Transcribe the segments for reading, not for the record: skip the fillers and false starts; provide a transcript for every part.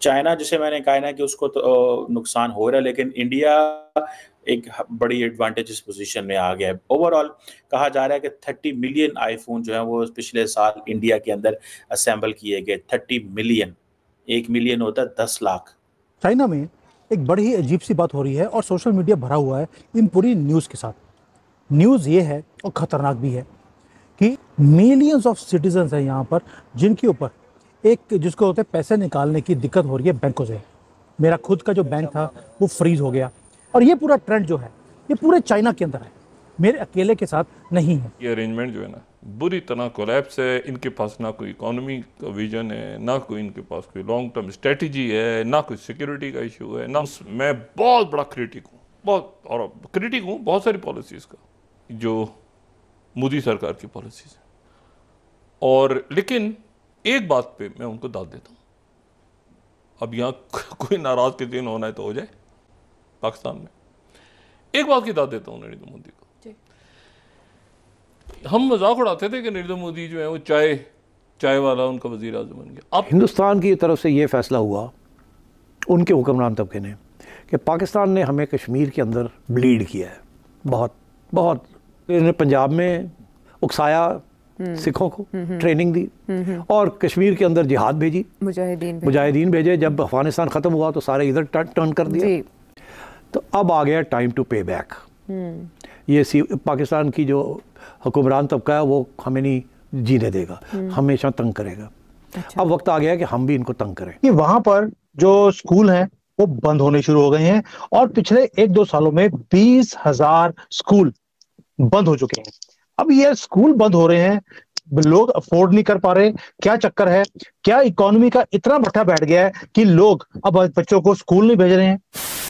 China जिसे मैंने कहा ना कि उसको तो नुकसान हो रहा है, लेकिन इंडिया एक बड़ी एडवांटेजेस पोजीशन में आ गया है। ओवरऑल कहा जा रहा है कि 30 मिलियन आईफोन जो है वो पिछले साल इंडिया के अंदर असेंबल किए गए। 30 मिलियन, 1 मिलियन होता है 10 लाख। चाइना में एक बड़ी ही अजीब सी बात हो रही है और सोशल मीडिया भरा हुआ है इन पूरी न्यूज़ के साथ। न्यूज़ ये है और ख़तरनाक भी है कि मिलियंस ऑफ सिटीजन्स हैं यहाँ पर जिनके ऊपर एक जिसको होते हैं पैसे निकालने की दिक्कत हो रही है बैंकों से। मेरा खुद का जो बैंक था वो फ्रीज हो गया और ये पूरा ट्रेंड जो है ये पूरे चाइना के अंदर है, मेरे अकेले के साथ नहीं है। ये अरेंजमेंट जो है ना बुरी तरह कोलैप्स है। इनके पास ना कोई इकोनॉमी का विजन है, ना कोई इनके पास कोई लॉन्ग टर्म स्ट्रेटजी है, ना कोई सिक्योरिटी का इशू है, ना। मैं बहुत बड़ा क्रिटिक हूँ, बहुत सारी पॉलिसीज़ का, जो मोदी सरकार की पॉलिसीज़ है। और लेकिन एक बात पे मैं उनको दाद देता हूँ। अब यहाँ कोई नाराज किसी दिन होना है तो हो जाए। पाकिस्तान में एक बात की दाद देता हूँ नरेंद्र मोदी को। हम मजाक उड़ाते थे कि नरेंद्र मोदी जो है वो चाय वाला उनका वजीर आजम बन गया। अब हिंदुस्तान की तरफ से ये फैसला हुआ उनके हुक्मरान तबके ने कि पाकिस्तान ने हमें कश्मीर के अंदर ब्लीड किया है बहुत बहुत। इन्होंने पंजाब में उकसाया सिखों को, ट्रेनिंग दी और कश्मीर के अंदर जिहाद भेजी, मुजाहिदीन भेजे। जब अफगानिस्तान ख़त्म हुआ तो सारे इधर टर्न कर दिया। तो अब आ गया टाइम टू पे बैक। ये पाकिस्तान की जो हुक्मरान तबका है वो हमें नहीं जीने देगा, हमेशा तंग करेगा। अच्छा। अब वक्त आ गया कि हम भी इनको तंग करें। कि वहां पर जो स्कूल हैं वो बंद होने शुरू हो गए हैं और पिछले 1-2 सालों में 20,000 स्कूल बंद हो चुके हैं। अब ये स्कूल बंद हो रहे हैं, लोग अफोर्ड नहीं कर पा रहे। क्या चक्कर है? क्या इकोनॉमी का इतना भट्टा बैठ गया है कि लोग अब बच्चों को स्कूल नहीं भेज रहे हैं?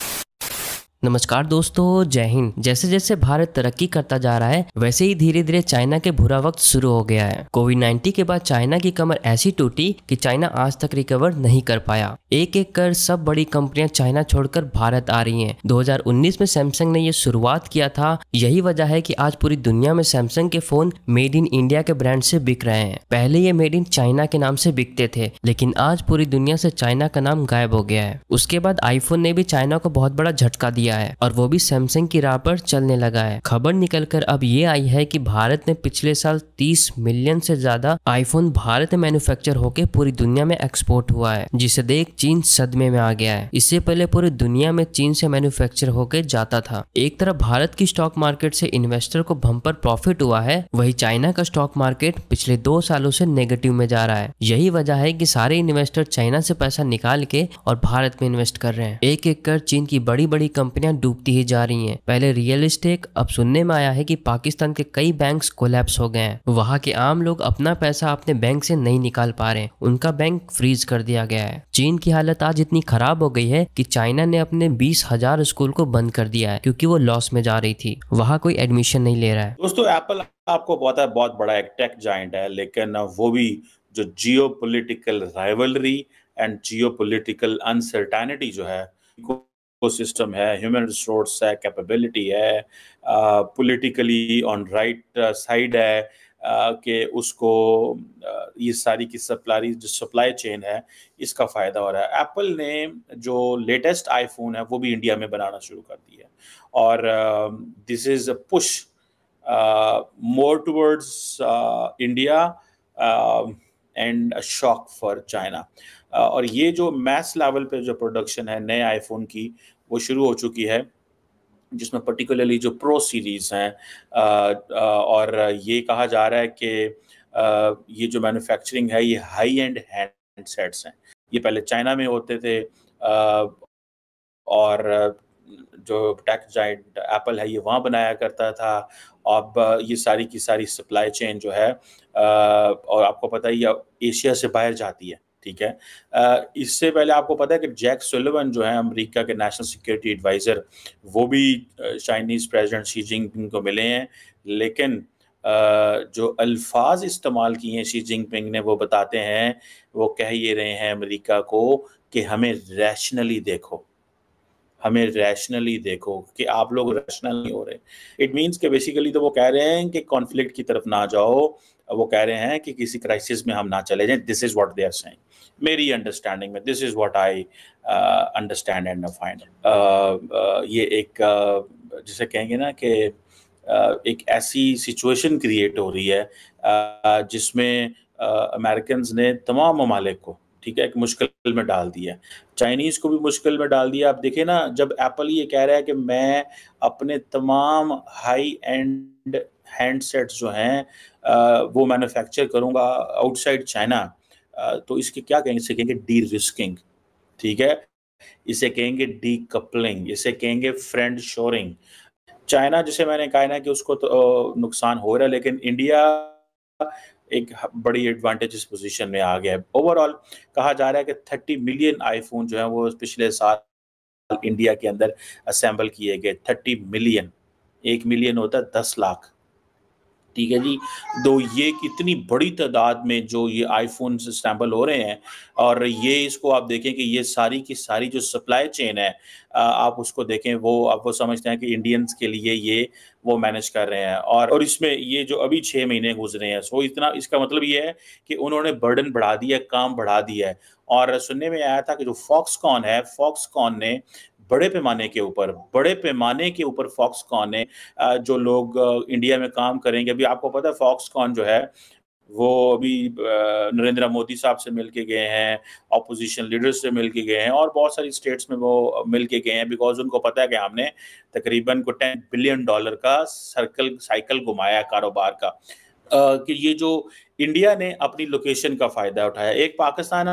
नमस्कार दोस्तों, जय हिंद। जैसे जैसे भारत तरक्की करता जा रहा है वैसे ही धीरे धीरे चाइना के बुरा वक्त शुरू हो गया है। कोविड-19 के बाद चाइना की कमर ऐसी टूटी कि चाइना आज तक रिकवर नहीं कर पाया। एक एक कर सब बड़ी कंपनियां चाइना छोड़कर भारत आ रही हैं। 2019 में सैमसंग ने ये शुरुआत किया था। यही वजह है कि आज पूरी दुनिया में सैमसंग के फोन मेड इन इंडिया के ब्रांड से बिक रहे हैं। पहले ये मेड इन चाइना के नाम से बिकते थे, लेकिन आज पूरी दुनिया से चाइना का नाम गायब हो गया है। उसके बाद आईफोन ने भी चाइना को बहुत बड़ा झटका दिया है और वो भी सैमसंग की राह पर चलने लगा है। खबर निकलकर अब ये आई है कि भारत ने पिछले साल 30 मिलियन से ज्यादा आईफोन भारत में मैन्युफैक्चर होकर पूरी दुनिया में एक्सपोर्ट हुआ है, जिसे देख चीन सदमे में आ गया है। इससे पहले पूरी दुनिया में चीन से मैन्युफैक्चर होकर जाता था। एक तरफ भारत की स्टॉक मार्केट से इन्वेस्टर को बम्पर प्रॉफिट हुआ है, वही चाइना का स्टॉक मार्केट पिछले 2 सालों से नेगेटिव में जा रहा है। यही वजह है कि सारे इन्वेस्टर चाइना से पैसा निकाल के और भारत में इन्वेस्ट कर रहे हैं। एक एक कर चीन की बड़ी बड़ी कंपनियां डूबती ही जा रही हैं। पहले रियल एस्टेट, अब सुनने में आया है कि पाकिस्तान के कई बैंक्स कोलैप्स हो गए हैं। वहां के आम लोग अपना पैसा अपने बैंक से नहीं निकाल पा रहे हैं, उनका बैंक फ्रीज कर दिया गया है। चीन की हालत आज इतनी खराब हो गई है कि चाइना ने अपने 20,000 स्कूल को बंद कर दिया है क्योंकि वो लॉस में जा रही थी। वहां कोई एडमिशन नहीं ले रहा है। दोस्तों, एप्पल आपको पता है बहुत बड़ा एक टेक जायंट है, लेकिन वो भी जो geopolitical rivalry and geopolitical uncertainty जो है, सिस्टम है, ह्यूमन रिसोर्स है, कैपेबिलिटी है, पॉलिटिकली ऑन राइट साइड है, कि उसको ये सारी की सप्लाई चेन है, इसका फायदा हो रहा है। एप्पल ने जो लेटेस्ट आईफोन है वो भी इंडिया में बनाना शुरू कर दिया है और this is a push more towards India and a shock for China. और ये जो मैस लेवल पे जो प्रोडक्शन है नए आईफोन की वो शुरू हो चुकी है, जिसमें पर्टिकुलरली जो प्रो सीरीज हैं और ये कहा जा रहा है कि ये जो मैन्युफैक्चरिंग है ये हाई एंड हैंडसेट्स हैं। ये पहले चाइना में होते थे और जो टेक जायंट एप्पल है ये वहाँ बनाया करता था। अब ये सारी की सारी सप्लाई चेन जो है और आपको पता है ये एशिया से बाहर जाती है, ठीक है। इससे पहले आपको पता है कि जैक सुलिवन जो है अमेरिका के नेशनल सिक्योरिटी एडवाइज़र, वो भी चाइनीज़ प्रेसिडेंट शी जिनपिंग को मिले हैं, लेकिन जो अल्फाज इस्तेमाल किए हैं शी जिनपिंग ने वो बताते हैं, वो कह ये रहे हैं अमेरिका को कि हमें रैशनली देखो, हमें रैशनली देखो, कि आप लोग रैशनल नहीं हो रहे। इट मीन्स कि बेसिकली तो वो कह रहे हैं कि कॉन्फ्लिक्ट की तरफ ना जाओ, वो कह रहे हैं कि किसी क्राइसिस में हम ना चले जाएं। This is what they are saying, मेरी अंडरस्टैंडिंग में this is what I understand and find. ये एक जिसे कहेंगे ना कि एक ऐसी सिचुएशन क्रिएट हो रही है जिसमें अमेरिकन ने तमाम ममालिक को, ठीक है, एक मुश्किल में डाल दिया, चाइनीज़ को भी मुश्किल में डाल दिया। आप देखिए ना, जब एप्पल ये कह रहा है कि मैं अपने तमाम हाई एंड हैंडसेट्स जो हैं वो मैन्युफैक्चर करूंगा आउटसाइड चाइना, तो इसके क्या कहेंगे? इसे कहेंगे डी रिस्किंग, ठीक है, इसे कहेंगे डी कपलिंग, इसे कहेंगे फ्रेंड शोरिंग। चाइना, जिसे मैंने कहा ना कि उसको तो नुकसान हो रहा है, लेकिन इंडिया एक बड़ी एडवांटेजेस पोजीशन में आ गया है। ओवरऑल कहा जा रहा है कि 30 मिलियन आईफोन जो है वो पिछले साल इंडिया के अंदर असेंबल किए गए। 30 मिलियन, 1 मिलियन होता है 10 लाख, ठीक है जी। तो ये कितनी बड़ी तादाद में जो ये आईफोन असेंबल हो रहे हैं, और ये इसको आप देखें कि ये सारी की सारी जो सप्लाई चेन है आप उसको देखें, वो आप वो समझते हैं कि इंडियंस के लिए ये वो मैनेज कर रहे हैं। और इसमें ये जो अभी 6 महीने गुजरे हैं, सो इतना, इसका मतलब ये है कि उन्होंने बर्डन बढ़ा दिया, काम बढ़ा दिया है। और सुनने में आया था कि जो फॉक्सकॉन है, फॉक्सकॉन ने बड़े पैमाने के ऊपर फॉक्सकॉन ने जो लोग इंडिया में काम करेंगे, अभी आपको पता है फॉक्सकॉन जो है वो अभी नरेंद्र मोदी साहब से मिल के गए हैं, ऑपोजिशन लीडर्स से मिल के गए हैं, और बहुत सारी स्टेट्स में वो मिल के गए हैं, बिकॉज उनको पता है कि हमने तकरीबन को $10 बिलियन का साइकिल घुमाया कारोबार का। कि ये जो इंडिया ने अपनी लोकेशन का फायदा उठाया, एक पाकिस्तान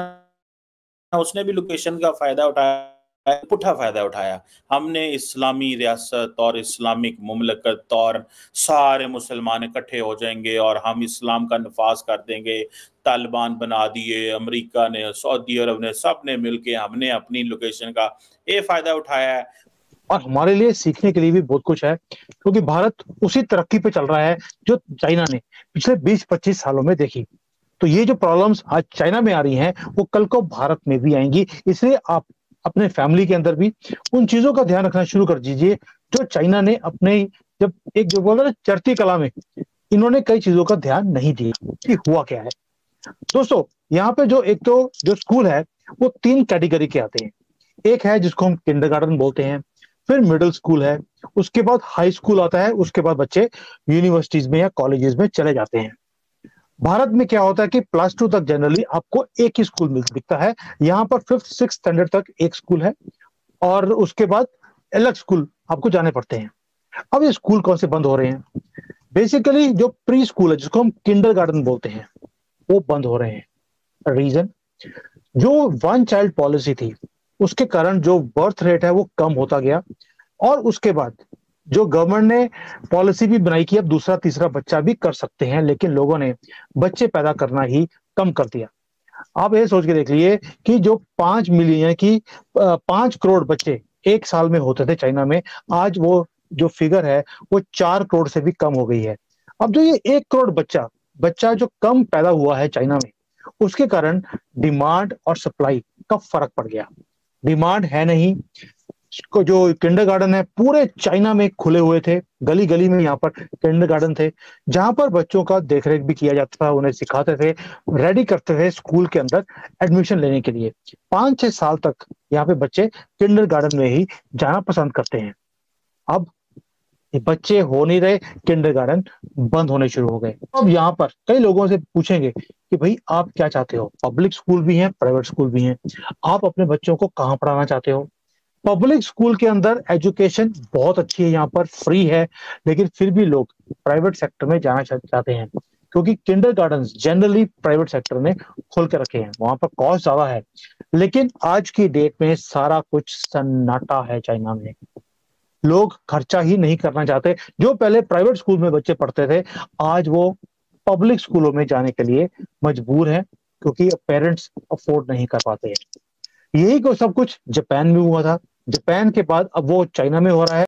उसने भी लोकेशन का फायदा उठाया, पुठा फायदा उठाया। हमने इस्लामी रियासत और इस्लामिक मुमलकत और सारे मुसलमान इकट्ठे हो जाएंगे और हम इस्लाम का नफाज कर देंगे, तालिबान बना दिए, अमेरिका ने, सऊदी अरब ने, सब ने मिलके हमने अपनी लोकेशन का ये फायदा उठाया है। और हमारे लिए सीखने के लिए भी बहुत कुछ है, क्योंकि भारत उसी तरक्की पे चल रहा है जो चाइना ने पिछले 20-25 सालों में देखी। तो ये जो प्रॉब्लम्स आज चाइना में आ रही हैं वो कल को भारत में भी आएंगी। इसलिए आप अपने फैमिली के अंदर भी उन चीजों का ध्यान रखना शुरू कर दीजिए जो चाइना ने अपने, जब एक जो बोल रहे चढ़ती कला में इन्होंने कई चीजों का ध्यान नहीं दिया कि हुआ क्या है। दोस्तों, यहाँ पे जो एक तो जो स्कूल है वो 3 कैटेगरी के आते हैं। एक है जिसको हम किंडरगार्टन बोलते हैं, फिर मिडिल स्कूल है, उसके बाद हाई स्कूल आता है, उसके बाद बच्चे यूनिवर्सिटीज में या कॉलेजेस में चले जाते हैं। भारत में क्या होता है कि +2 तक जनरली आपको एक ही स्कूल दिखता है। यहाँ पर 5th-6th स्टैंडर्ड तक एक स्कूल है और उसके बाद अलग स्कूल आपको जाने पड़ते हैं। अब ये स्कूल कौन से बंद हो रहे हैं? बेसिकली जो प्री स्कूल है जिसको हम किंडरगार्टन बोलते हैं वो बंद हो रहे हैं। रीजन, जो 1 चाइल्ड पॉलिसी थी उसके कारण जो बर्थ रेट है वो कम होता गया, और उसके बाद जो गवर्नमेंट ने पॉलिसी भी बनाई कि अब दूसरा तीसरा बच्चा भी कर सकते हैं, लेकिन लोगों ने बच्चे पैदा करना ही कम कर दिया। आप ये सोच के देख लिए कि जो 5 मिलियन की 5 करोड़ बच्चे एक साल में होते थे चाइना में, आज वो जो फिगर है वो 4 करोड़ से भी कम हो गई है। अब जो ये 1 करोड़ बच्चा जो कम पैदा हुआ है चाइना में, उसके कारण डिमांड और सप्लाई का फर्क पड़ गया। डिमांड है नहीं, जो किंडरगार्टन है पूरे चाइना में खुले हुए थे, गली गली में यहाँ पर किंडरगार्टन थे जहां पर बच्चों का देखरेख भी किया जाता था, उन्हें सिखाते थे, रेडी करते थे स्कूल के अंदर एडमिशन लेने के लिए। 5-6 साल तक यहाँ पे बच्चे किंडरगार्टन में ही जाना पसंद करते हैं। अब ये बच्चे हो नहीं रहे, किंडरगार्टन बंद होने शुरू हो गए। अब यहाँ पर कई लोगों से पूछेंगे कि भाई आप क्या चाहते हो? पब्लिक स्कूल भी हैं, प्राइवेट स्कूल भी हैं, आप अपने बच्चों को कहाँ पढ़ाना चाहते हो? पब्लिक स्कूल के अंदर एजुकेशन बहुत अच्छी है, यहाँ पर फ्री है, लेकिन फिर भी लोग प्राइवेट सेक्टर में जाना चाहते हैं क्योंकि किंडरगार्टन जनरली प्राइवेट सेक्टर ने खोल के रखे हैं, वहां पर कॉस्ट ज्यादा है। लेकिन आज की डेट में सारा कुछ सन्नाटा है चाइना में, लोग खर्चा ही नहीं करना चाहते। जो पहले प्राइवेट स्कूल में बच्चे पढ़ते थे आज वो पब्लिक स्कूलों में जाने के लिए मजबूर हैं क्योंकि पेरेंट्स अफोर्ड नहीं कर पाते हैं। यही को सब कुछ जापान में हुआ था, जापान के बाद अब वो चाइना में हो रहा है।